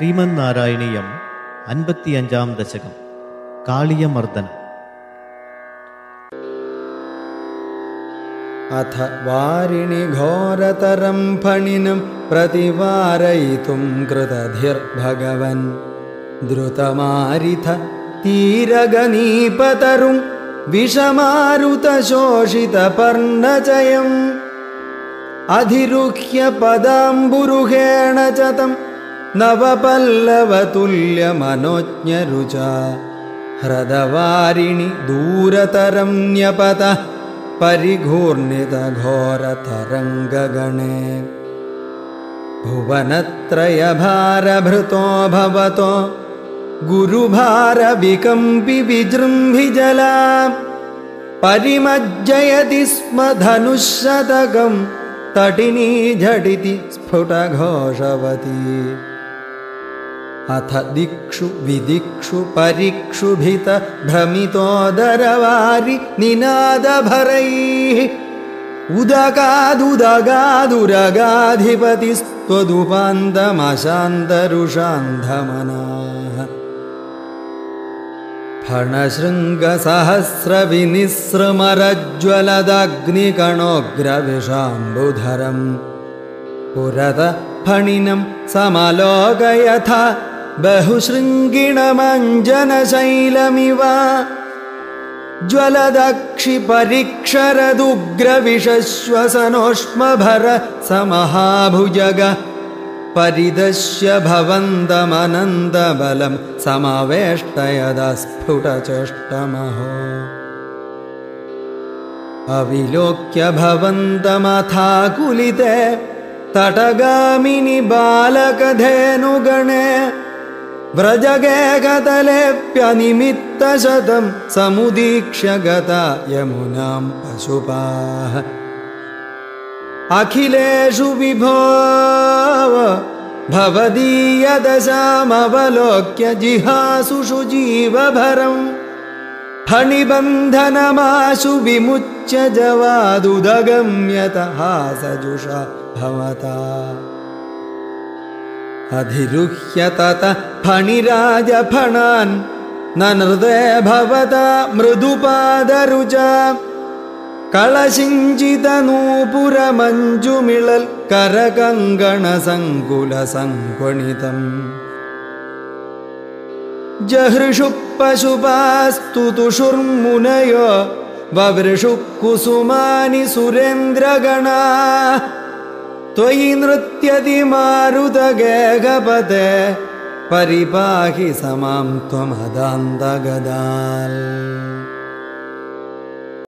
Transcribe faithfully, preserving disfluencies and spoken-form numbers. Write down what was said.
ശ്രീമന്നാരായണീയം അൻപത്തിയഞ്ചാം ദശകം. കാളിയമർദ്ദനം. അഥ വാരിണി ഘോരതരം ഫണിനം പ്രതിവാരയിതും കൃതധിർഭഗവൻ ദ്രുതമാരിഥ തീരഗനീപതരും വിഷമാരുതശോഷിതപർണചയം അധിരുഹ്യ പദാംബുരുഹേണ ചതം നവപല്ലവതുല്യമനോജ്ഞരുച ഹൃദവാരിണി ദൂരതരം ന്യപത പരിഘൂർണിതഘോരതരംഗഗണേ ഭുവനത്രയഭാരഭൃതോ ഭവതോ ഗുരുഭാരവികമ്പി വിജൃംഭിജലാ പരിമജ്ജയതി സ്മ ധനുശതകം തടിനീ ഝടിതി സ്ഫുടഘോഷവതി അഥ ദിക്ഷു വിദിക്ഷു പരിക്ഷുഭിത ഭ്രമിതോദരവാരി നിനാദഭരൈഃ ഉദകാദുദകാദുരഗാധിപതിസ്ത്വദുപാന്തമശാന്തരുഷാന്ധമനാഃ ഫണശൃംഗസഹസ്രവിനിസ്രമരജ്വലദഗ്നികണോഗ്രവിഷാംബുധരം പുരത ഫണിനം സമലോകയഥ ബഹുശൃംഗിണമഞ്ജനശൈലമിവ ജ്വലദക്ഷി പരിക്ഷരദുഗ്രവിഷശ്വസനോഷ്മഭര സമഹാഭുജഗ പരിദശ്യ ഭവന്തമനന്തബലം സമവേഷ്ടയദ സ്ഫുടചേഷ്ടമഹോ അവിലോക്യ ഭവന്തമഥാകുലിതേ തടഗാമിനി ബാലകധേനുഗണേ വ്രജഗേകതലേപ്യനിമിത്തശതം സമുദീക്ഷ്യ ഗതാ യമുനാം പശുപാഃ അഖിലേഷു വിഭോവ ഭവദീയദശാമവലോക്യ ജിഹാസുഷു ജീവഭരം ഫണിബന്ധനമാശു വിമുച്യ ജവാദുദഗമ്യത ഹാസജുഷാ ഭവതാ അധിരുഹ്യ തത ഫണിരാജഫണാൻ നനൃതേ ഭവതാ മൃദുപാദരുച കളശിഞ്ചിതനൂപുരമഞ്ജുമിളൽ കരകങ്കണസങ്കുലസങ്ക്വണിതം ജഹൃഷു പശുപാസ്തുതുഷുർമുനയോ വവൃഷു കുസുമാനി സുരേന്ദ്രഗണാഃ ത്വയി നൃത്യതി മാരുതഗേഹപതേ പരിപാഹി സമാം ത്വമദാന്തഗദാൽ.